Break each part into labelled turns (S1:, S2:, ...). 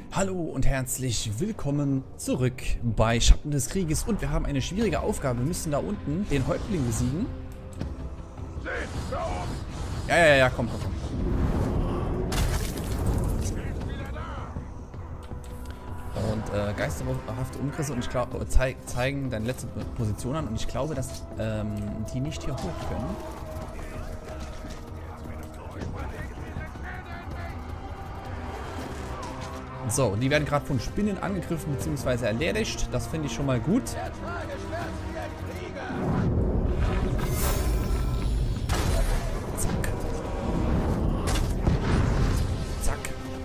S1: Hallo und herzlich willkommen zurück bei Schatten des Krieges. Und wir haben eine schwierige Aufgabe. Wir müssen da unten den Häuptling besiegen. Ja, komm. Und geisterhafte Umrisse und ich glaube, zeigen deine letzte Position an. Und ich glaube, dass die nicht hier hoch können. So, die werden gerade von Spinnen angegriffen bzw. erledigt. Das finde ich schon mal gut. Zack. Zack.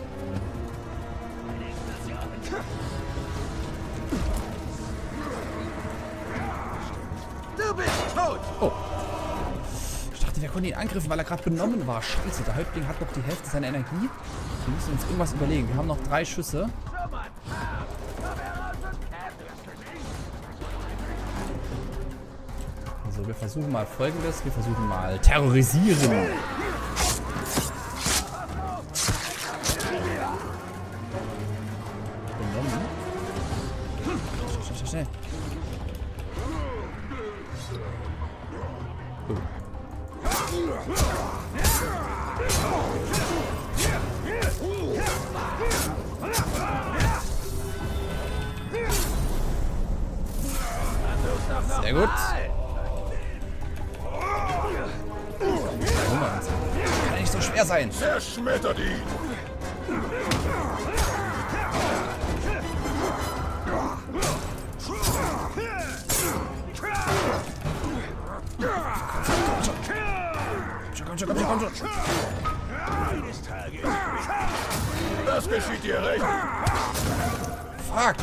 S2: Du bist tot!
S1: Oh. Ich dachte, wir konnten ihn angreifen, weil er gerade benommen war. Scheiße, der Häuptling hat noch die Hälfte seiner Energie. Wir müssen uns irgendwas überlegen. Wir haben noch 3 Schüsse. Also wir versuchen mal Folgendes. Wir versuchen mal terrorisieren. Benommen. Schnell. Oh. Sehr gut. Kann ja nicht so schwer sein.
S2: Zerschmettert ihn!
S1: Komm schon.
S2: Das geschieht dir recht.
S1: Fuck.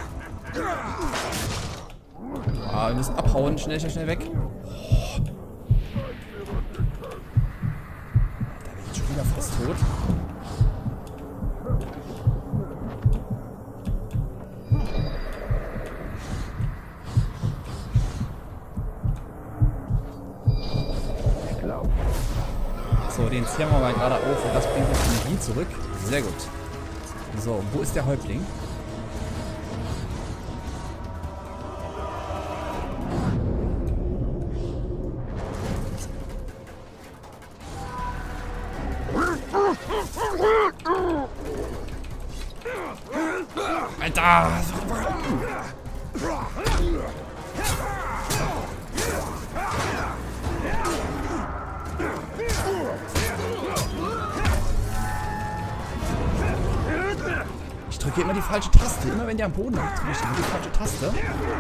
S1: Ah, wir müssen abhauen. Schnell weg. Oh. Da bin ich schon wieder fast tot. So, den ziehen wir mal gerade auf und das bringt uns Energie zurück. Sehr gut. So, wo ist der Häuptling? Alter! Ich drücke immer die falsche Taste. Immer wenn der am Boden liegt, drücke ich immer die falsche Taste.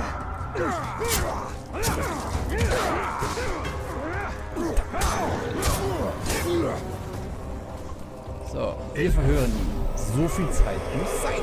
S1: So, wir verhören ihn. So viel Zeit muss sein.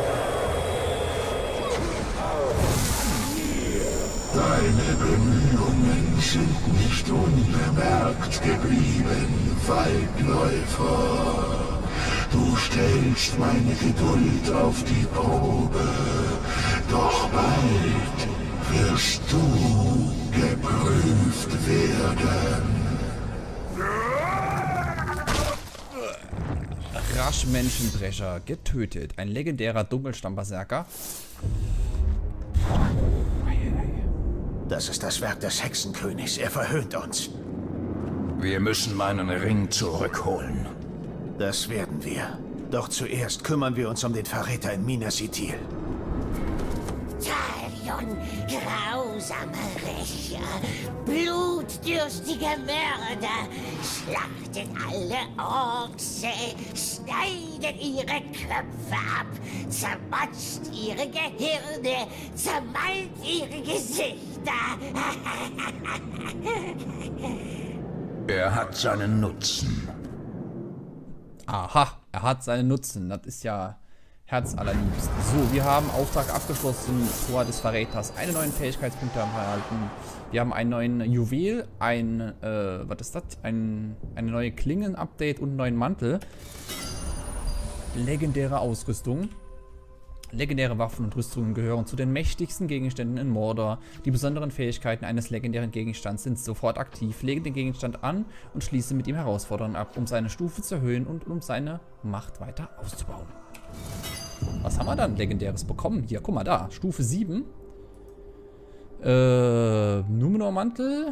S3: Deine Bemühungen sind nicht unbemerkt geblieben, Waldläufer. Du stellst meine Geduld auf die Probe, doch bald wirst du geprüft werden.
S1: Rasch Menschenbrecher getötet. Ein legendärer Dunkelstammberserker.
S2: Das ist das Werk des Hexenkönigs. Er verhöhnt uns.
S4: Wir müssen meinen Ring zurückholen.
S2: Das werden wir. Doch zuerst kümmern wir uns um den Verräter in Minas Ithil.
S5: Talion, grausame Rächer, blutdürstige Mörder, schlachtet alle Orks, schneidet ihre Köpfe ab, zermatscht ihre Gehirne, zermalmt ihre Gesichter.
S4: Er hat seinen Nutzen.
S1: Aha, er hat seinen Nutzen. Das ist ja herzallerliebst. So, wir haben Auftrag abgeschlossen. Tor des Verräters. Eine neuen Fähigkeitspunkte haben wir erhalten. Wir haben einen neuen Juwel, was ist das? Eine neue Klingen-Update und einen neuen Mantel. Legendäre Ausrüstung. Legendäre Waffen und Rüstungen gehören zu den mächtigsten Gegenständen in Mordor. Die besonderen Fähigkeiten eines legendären Gegenstands sind sofort aktiv. Lege den Gegenstand an und schließe mit ihm Herausforderungen ab, um seine Stufe zu erhöhen und um seine Macht weiter auszubauen. Was haben wir dann Legendäres bekommen? Hier, guck mal da. Stufe 7. Numenor-Mantel.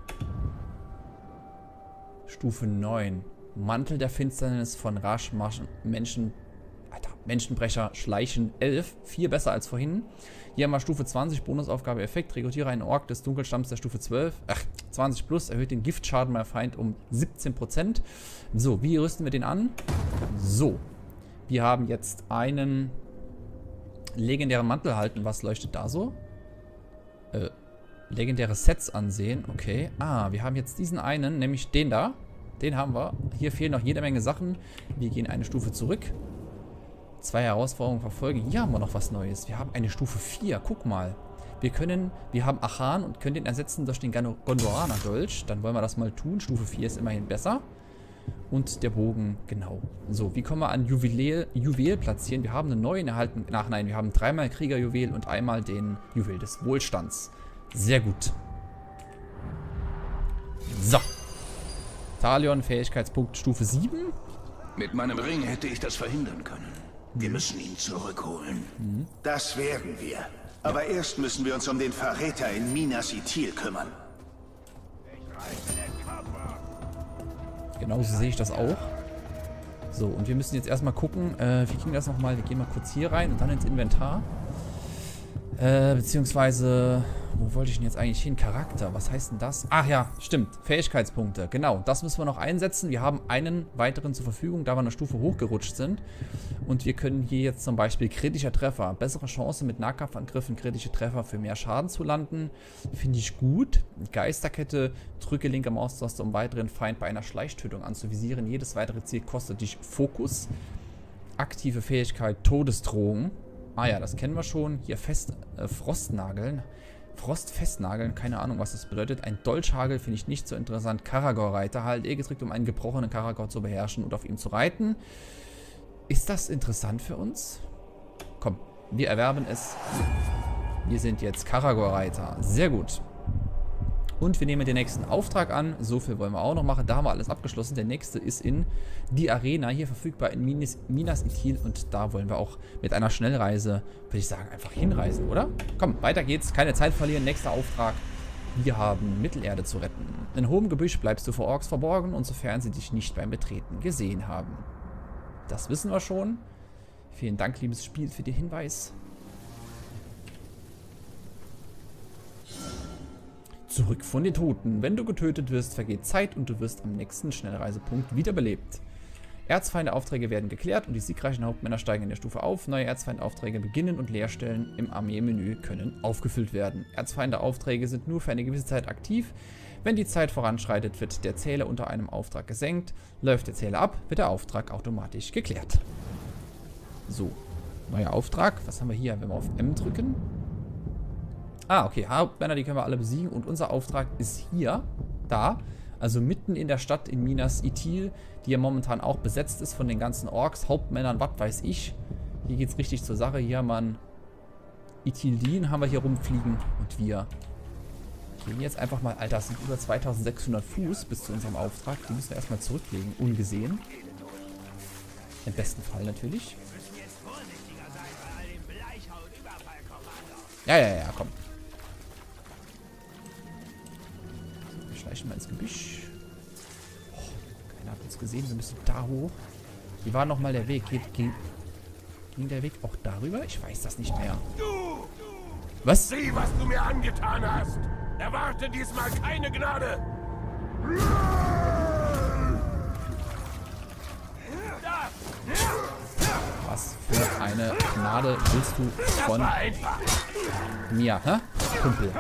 S1: Stufe 9. Mantel der Finsternis von Rasch, Menschenbrecher, Schleichen 11. 4 besser als vorhin. Hier haben wir Stufe 20, Bonusaufgabe Effekt. Rekrutiere einen Ork des Dunkelstamms der Stufe 12. 20 plus, erhöht den Giftschaden bei Feind um 17%. So, wie rüsten wir den an? So. Wir haben jetzt einen legendären Mantel erhalten. Was leuchtet da so? Legendäre Sets ansehen. Okay. Ah, wir haben jetzt diesen einen, nämlich den da. Den haben wir. Hier fehlen noch jede Menge Sachen. Wir gehen eine Stufe zurück. 2 Herausforderungen verfolgen. Hier haben wir noch was Neues. Wir haben eine Stufe 4. Guck mal. Wir haben Achan und können den ersetzen durch den Gondoraner-Dolch. Dann wollen wir das mal tun. Stufe 4 ist immerhin besser. Und der Bogen, genau. So, wie kommen wir an Juwel platzieren? Wir haben einen neuen erhalten. Ach nein, wir haben 3-mal Kriegerjuwel und einmal den Juwel des Wohlstands. Sehr gut. So. Talion, Fähigkeitspunkt Stufe 7.
S4: Mit meinem Ring hätte ich das verhindern können. Wir müssen ihn zurückholen.
S2: Das werden wir. Aber erst müssen wir uns um den Verräter in Minas Ithil kümmern.
S1: Genauso sehe ich das auch. So, und wir müssen jetzt erstmal gucken, wie ging das nochmal? Wir gehen mal kurz hier rein und dann ins Inventar. Beziehungsweise, wo wollte ich denn jetzt eigentlich hin? Charakter, was heißt denn das? Ach ja, stimmt, Fähigkeitspunkte, genau. Das müssen wir noch einsetzen. Wir haben einen weiteren zur Verfügung, da wir eine Stufe hochgerutscht sind. Und wir können hier jetzt zum Beispiel kritischer Treffer, bessere Chance mit Nahkampfangriffen, kritische Treffer für mehr Schaden zu landen. Finde ich gut. Geisterkette, drücke linke Maustaste, um weiteren Feind bei einer Schleichtötung anzuvisieren. Jedes weitere Ziel kostet dich Fokus. Aktive Fähigkeit, Todesdrohung. Ah ja, das kennen wir schon. Hier Frostnageln. Frostfestnageln, keine Ahnung, was das bedeutet. Ein Dolchhagel finde ich nicht so interessant. Karagor-Reiter, halt gedrückt, um einen gebrochenen Karagor zu beherrschen und auf ihm zu reiten. Ist das interessant für uns? Komm, wir erwerben es. Wir sind jetzt Karagor-Reiter. Sehr gut. Und wir nehmen den nächsten Auftrag an. So viel wollen wir auch noch machen. Da haben wir alles abgeschlossen. Der nächste ist in die Arena. Hier verfügbar in Minas Ithil. Und da wollen wir auch mit einer Schnellreise, würde ich sagen, einfach hinreisen, oder? Komm, weiter geht's. Keine Zeit verlieren. Nächster Auftrag. Wir haben Mittelerde zu retten. In hohem Gebüsch bleibst du vor Orks verborgen und sofern sie dich nicht beim Betreten gesehen haben. Das wissen wir schon. Vielen Dank, liebes Spiel, für den Hinweis. Zurück von den Toten. Wenn du getötet wirst, vergeht Zeit und du wirst am nächsten Schnellreisepunkt wiederbelebt. Erzfeinde-Aufträge werden geklärt und die siegreichen Hauptmänner steigen in der Stufe auf. Neue Erzfeinde-Aufträge beginnen und Leerstellen im Armeemenü können aufgefüllt werden. Erzfeinde-Aufträge sind nur für eine gewisse Zeit aktiv. Wenn die Zeit voranschreitet, wird der Zähler unter einem Auftrag gesenkt. Läuft der Zähler ab, wird der Auftrag automatisch geklärt. So, neuer Auftrag. Was haben wir hier, wenn wir auf M drücken? Ah, okay, Hauptmänner, die können wir alle besiegen. Und unser Auftrag ist hier, da, also mitten in der Stadt in Minas Ithil, die ja momentan auch besetzt ist von den ganzen Orks, Hauptmännern, was weiß ich. Hier geht es richtig zur Sache. Hier haben wir einen Ithildin, haben wir hier rumfliegen. Und wir gehen jetzt einfach mal, Alter, das sind über 2600 Fuß bis zu unserem Auftrag. Die müssen wir erstmal zurücklegen, ungesehen. Im besten Fall natürlich. Ja, komm. Schleichen wir ins Gebüsch. Oh, keiner hat uns gesehen. Wir müssen da hoch. Wie war nochmal der Weg? Ging der Weg auch darüber? Ich weiß das nicht mehr. Was?
S3: Sieh, was du mir angetan hast. Erwarte diesmal keine Gnade.
S1: Was für eine Gnade willst du von mir, hä? Kumpel.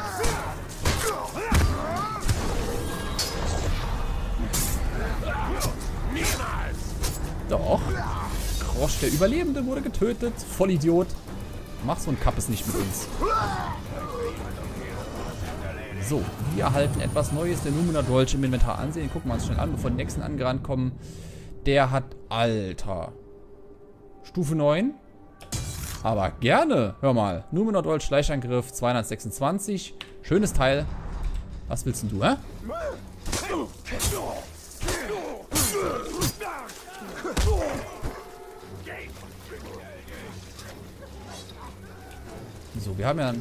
S1: Doch. Krosch, der Überlebende, wurde getötet. Vollidiot. Mach so ein Kappes nicht mit uns. So, wir erhalten etwas Neues. Der Numenor-Dolch im Inventar ansehen. Gucken wir uns schnell an, bevor die nächsten angerannt kommen. Der hat, Alter, Stufe 9. Aber gerne. Hör mal. Numenor-Dolch, Schleichangriff 226. Schönes Teil. Was willst denn du, hä? So, wir haben ja...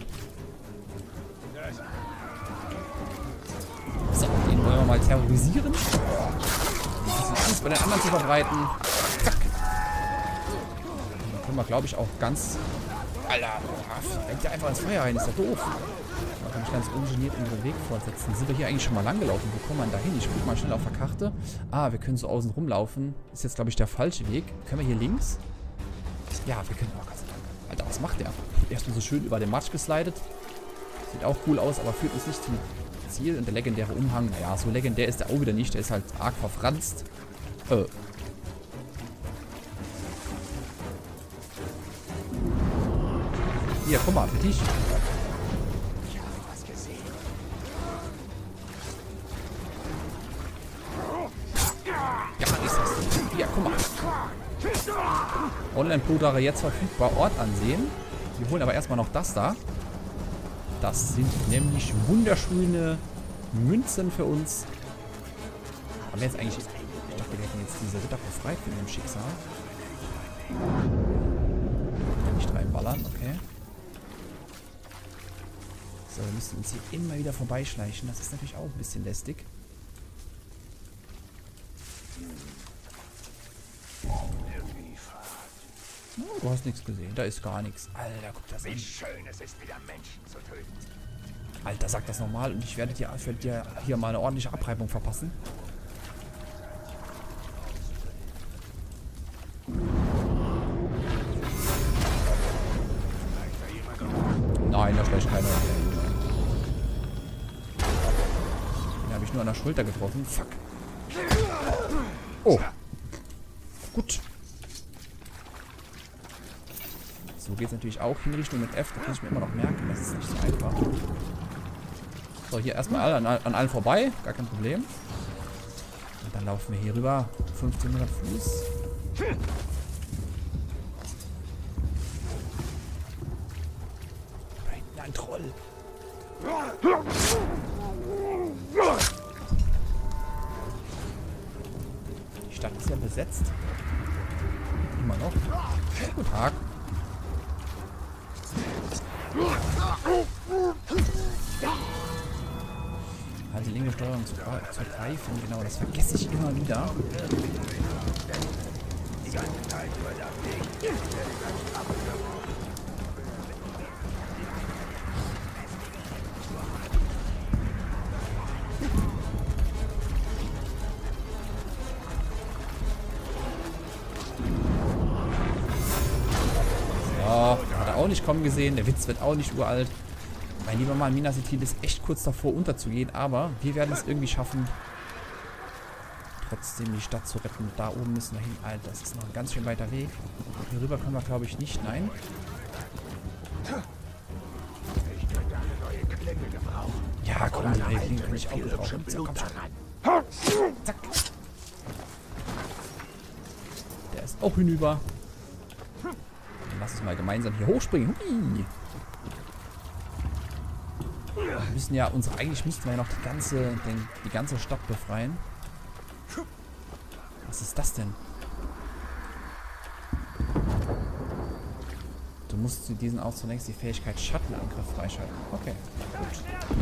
S1: So, den wollen wir mal terrorisieren. Ein bisschen Angst bei den anderen zu verbreiten. Zack. Und dann können wir, glaube ich, auch ganz... Alter, rennt ja einfach ins Feuer rein, ist ja doof. Da kann ich ganz ungeniert unseren Weg fortsetzen. Sind wir hier eigentlich schon mal lang gelaufen? Wo kommen wir denn da hin? Ich gucke mal schnell auf der Karte. Ah, wir können so außen rumlaufen. Ist jetzt, glaube ich, der falsche Weg. Können wir hier links? Ja, wir können... Oh Gott sei Dank. Alter, was macht der? Erstmal so schön über den Matsch geslidet. Sieht auch cool aus, aber führt uns nicht zum Ziel. Und der legendäre Umhang, naja, so legendär ist der auch wieder nicht. Der ist halt arg verfranst. Hier, guck mal, für dich. Ja, ist das. Hier, guck mal. Online-Blutdare jetzt verfügbar. Ort ansehen. Wir holen aber erstmal noch das da. Das sind nämlich wunderschöne Münzen für uns. Haben wir jetzt eigentlich... Ich dachte, wir hätten jetzt diese Ritter befreit von dem Schicksal. Nicht reinballern, okay. So, wir müssen uns hier immer wieder vorbeischleichen. Das ist natürlich auch ein bisschen lästig. Oh, du hast nichts gesehen. Da ist gar nichts. Alter, guck das an.
S3: Wie schön es ist, wieder Menschen zu töten.
S1: Alter, sag das nochmal und ich werde dir hier mal eine ordentliche Abreibung verpassen. Nein, da schleicht keiner. Den habe ich nur an der Schulter getroffen. Fuck. Oh. Gut. So geht es natürlich auch. Hinrichtung mit F. Das muss ich mir immer noch merken. Das ist nicht so einfach. So, hier erstmal an allen vorbei. Gar kein Problem. Und dann laufen wir hier rüber. 1500 Fuß. Da hinten ein Troll. Die Stadt ist ja besetzt. Immer noch. Guten Tag. Halte linke Steuerung zu greifen. Genau, das vergesse ich immer wieder. So, hat er auch nicht kommen gesehen. Der Witz wird auch nicht uralt. Mein lieber Mann, Minas Ithil ist echt kurz davor unterzugehen, aber wir werden es irgendwie schaffen, trotzdem die Stadt zu retten. Da oben müssen wir hin. Alter, das ist noch ein ganz schön weiter Weg. Hier rüber können wir, glaube ich, nicht. Nein. Ja, komm, die neue Klinge kann ich auch gebrauchen. So, komm schon. Zack. Der ist auch hinüber. Dann lass uns mal gemeinsam hier hochspringen. Hui. Wir müssen ja eigentlich müssten wir ja noch die ganze Stadt befreien. Was ist das denn? Du musst zu diesen auch zunächst die Fähigkeit Schattenangriff freischalten. Okay, gut.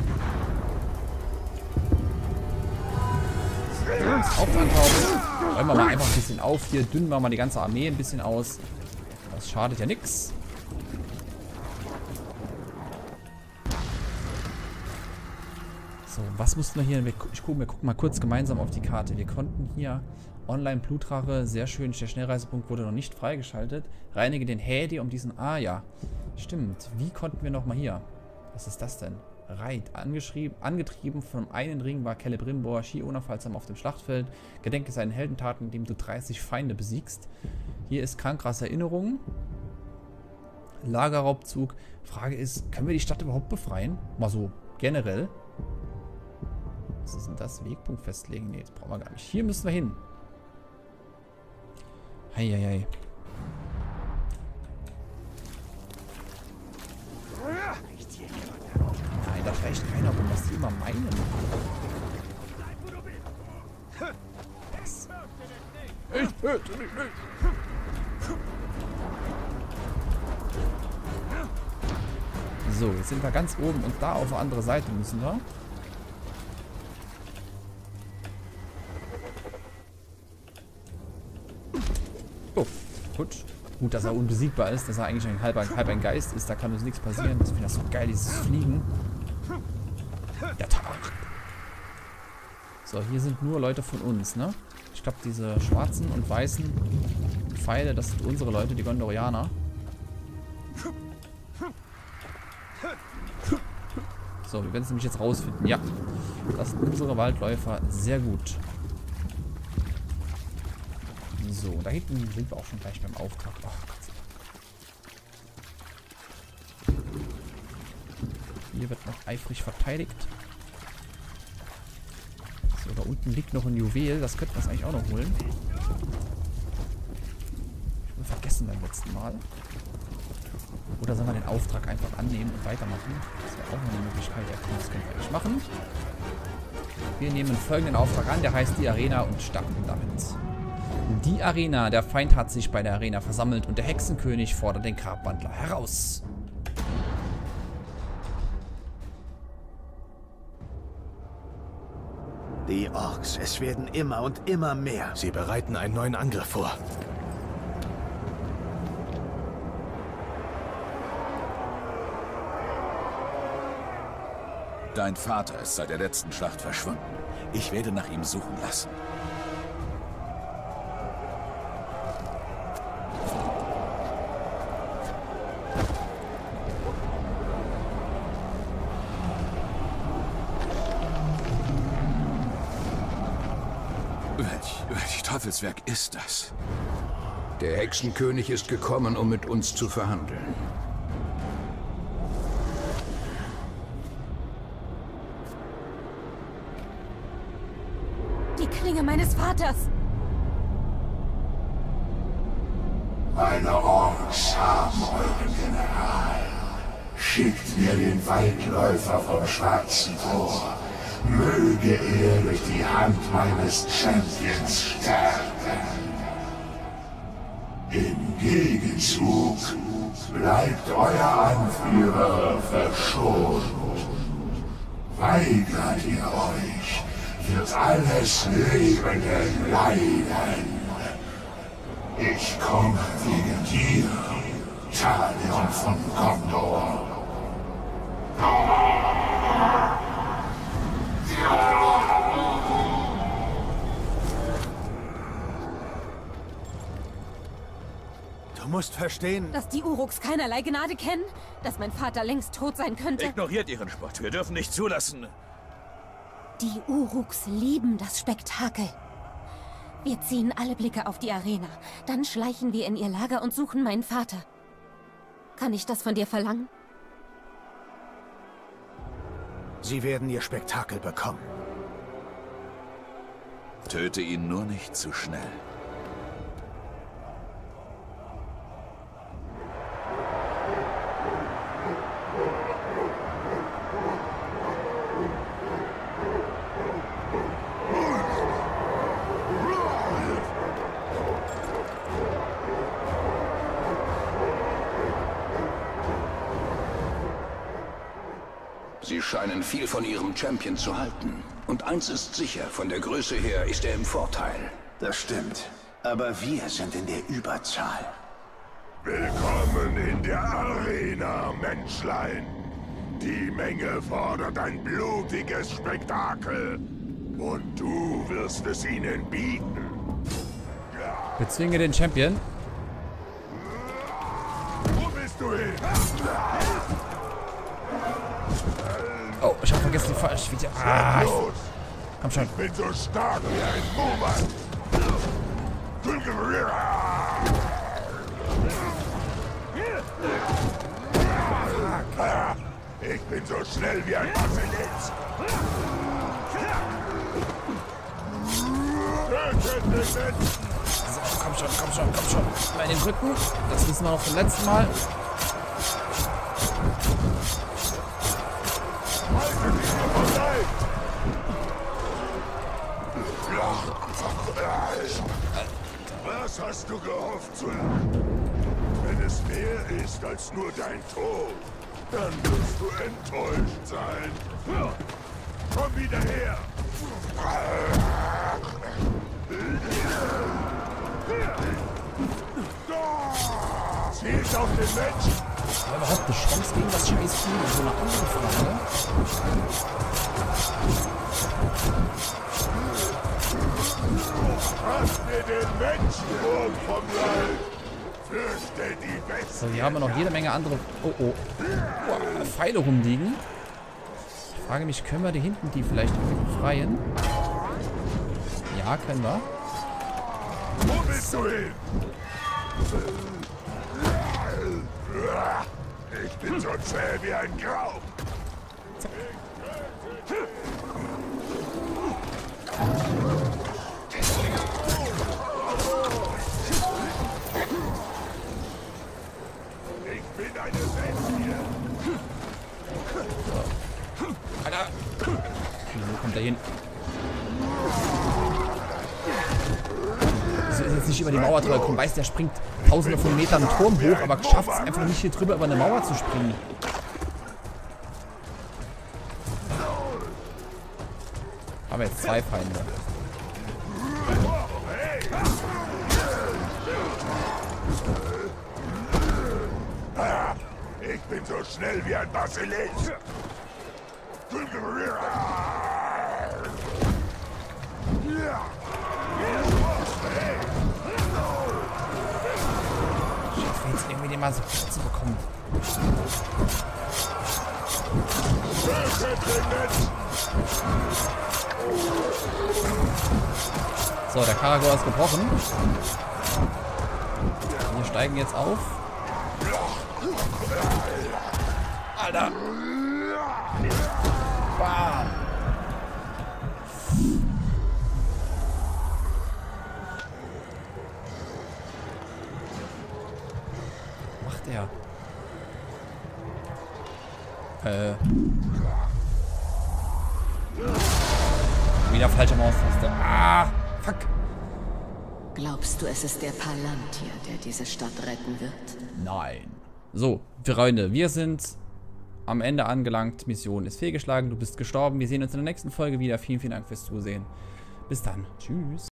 S1: Auftauchen. Räumen wir mal einfach ein bisschen auf. Hier dünnen wir mal die ganze Armee ein bisschen aus. Das schadet ja nichts. So, was mussten wir hier? Wir gucken mal kurz gemeinsam auf die Karte. Wir konnten hier Online-Blutrache, sehr schön. Der Schnellreisepunkt wurde noch nicht freigeschaltet. Reinige den Hädi um diesen... Ah, ja. Stimmt. Wie konnten wir nochmal hier? Was ist das denn? Reit. Angetrieben vom einen Ring war Celebrimbor, Ski unaufhaltsam auf dem Schlachtfeld. Gedenke seinen Heldentaten, indem du 30 Feinde besiegst. Hier ist Krankras Erinnerung. Lagerraubzug. Frage ist, können wir die Stadt überhaupt befreien? Mal so generell. Was ist denn das? Wegpunkt festlegen? Nee, das brauchen wir gar nicht. Hier müssen wir hin. Heieiei. Nein, da schleicht keiner rum, was die immer meinen. Was? Ich töte dich nicht. So, jetzt sind wir ganz oben und da auf die andere Seite müssen wir. Oh, gut. Gut, dass er unbesiegbar ist, dass er eigentlich halb ein Geist ist. Da kann uns nichts passieren. Ich finde das so geil, dieses Fliegen. Der Tabak. So, hier sind nur Leute von uns, ne? Ich glaube, diese schwarzen und weißen Pfeile, das sind unsere Leute, die Gondorianer. So, wir werden es nämlich jetzt rausfinden. Ja, das sind unsere Waldläufer. Sehr gut. So, da hinten sind wir auch schon gleich beim Auftrag. Oh, Gott sei Dank. Hier wird noch eifrig verteidigt. So, da unten liegt noch ein Juwel. Das könnten wir uns eigentlich auch noch holen. Ich habe vergessen beim letzten Mal. Oder sollen wir den Auftrag einfach annehmen und weitermachen? Das wäre auch noch eine Möglichkeit. Ja, das können wir nicht machen. Wir nehmen folgenden Auftrag an. Der heißt die Arena und starten damit. Die Arena. Der Feind hat sich bei der Arena versammelt und der Hexenkönig fordert den Grabwandler heraus.
S2: Die Orks, es werden immer und immer mehr.
S6: Sie bereiten einen neuen Angriff vor.
S4: Dein Vater ist seit der letzten Schlacht verschwunden. Ich werde nach ihm suchen lassen. Welch Teufelswerk ist das?
S7: Der Hexenkönig ist gekommen, um mit uns zu verhandeln.
S8: Die Klinge meines Vaters!
S3: Meine Orks haben euren General. Schickt mir den Waldläufer vom Schwarzen Tor. Möge er durch die Hand meines Champions sterben. Im Gegenzug bleibt euer Anführer verschont. Weigert ihr euch, wird alles Lebende leiden. Ich komme wegen dir, Talion von Gondor.
S6: Du musst verstehen...
S8: Dass die Uruks keinerlei Gnade kennen? Dass mein Vater längst tot sein könnte?
S6: Ignoriert ihren Spott. Wir dürfen nicht zulassen.
S8: Die Uruks lieben das Spektakel. Wir ziehen alle Blicke auf die Arena. Dann schleichen wir in ihr Lager und suchen meinen Vater. Kann ich das von dir verlangen?
S6: Sie werden ihr Spektakel bekommen.
S4: Töte ihn nur nicht zu schnell.
S7: Sie scheinen viel von ihrem Champion zu halten. Und eins ist sicher, von der Größe her ist er im Vorteil.
S2: Das stimmt. Aber wir sind in der Überzahl.
S3: Willkommen in der Arena, Menschlein. Die Menge fordert ein blutiges Spektakel. Und du wirst es ihnen bieten.
S1: Bezwinge den Champion.
S3: Wo bist du hin?
S1: Oh, ich habe vergessen die falsche Video. Ah, komm schon.
S3: Ich bin so stark wie ein Mumat. Ich bin so schnell wie ein Basilisk.
S1: So, komm schon, komm schon, komm schon. Mal in den Rücken. Das wissen wir noch vom letzten Mal.
S3: Was hast du gehofft zu lernen? Wenn es mehr ist als nur dein Tod, Dann wirst du enttäuscht sein. Komm wieder her! Zielt auf den Menschen!
S1: Aber überhaupt eine Chance gegen das scheiß Vieh? So eine andere Frage.
S3: Lass mir den Menschenwurm vom Leib! Fürchte die Bestie!
S1: So, hier haben wir noch jede Menge andere... Oh, oh. Boah, Pfeile rumliegen. Ich frage mich, können wir die hinten die vielleicht befreien? Ja, können wir.
S3: Wo bist du hin? Ich bin so zäh wie ein Grau. Ich bin eine Bestie.
S1: Alter! Wo kommt der hin? Wieso ist jetzt nicht über die Mauer drüber gekommen? Weiß, der springt tausende von Metern einen Turm hoch, aber schafft es einfach nicht hier drüber über eine Mauer zu springen. Haben wir jetzt 2 Feinde.
S3: Ich bin so schnell wie ein Basilisk.
S1: Schaffen wir jetzt irgendwie den mal so zu bekommen. So, der Karagor ist gebrochen. Wir steigen jetzt auf. Alter! Bam! Was macht er? Wieder falsche Maustaste. Ah! Fuck!
S9: Glaubst du, es ist der Palantir, der diese Stadt retten wird?
S1: Nein. So, Freunde, wir sind am Ende angelangt. Mission ist fehlgeschlagen, du bist gestorben. Wir sehen uns in der nächsten Folge wieder. Vielen, vielen Dank fürs Zusehen. Bis dann. Tschüss.